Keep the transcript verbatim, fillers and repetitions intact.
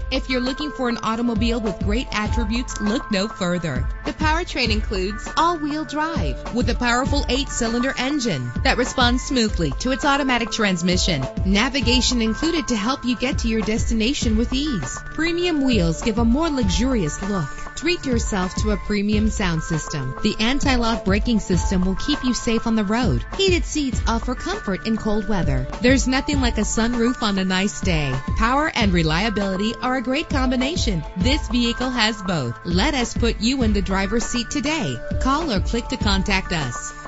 If you're looking for an automobile with great attributes, look no further. The powertrain includes all-wheel drive with a powerful eight-cylinder engine that responds smoothly to its automatic transmission. Navigation included to help you get to your destination with ease. Premium wheels give a more luxurious look. Treat yourself to a premium sound system. The anti-lock braking system will keep you safe on the road. Heated seats offer comfort in cold weather. There's nothing like a sunroof on a nice day. Power and reliability are a great combination. This vehicle has both. Let us put you in the driver's seat today. Call or click to contact us.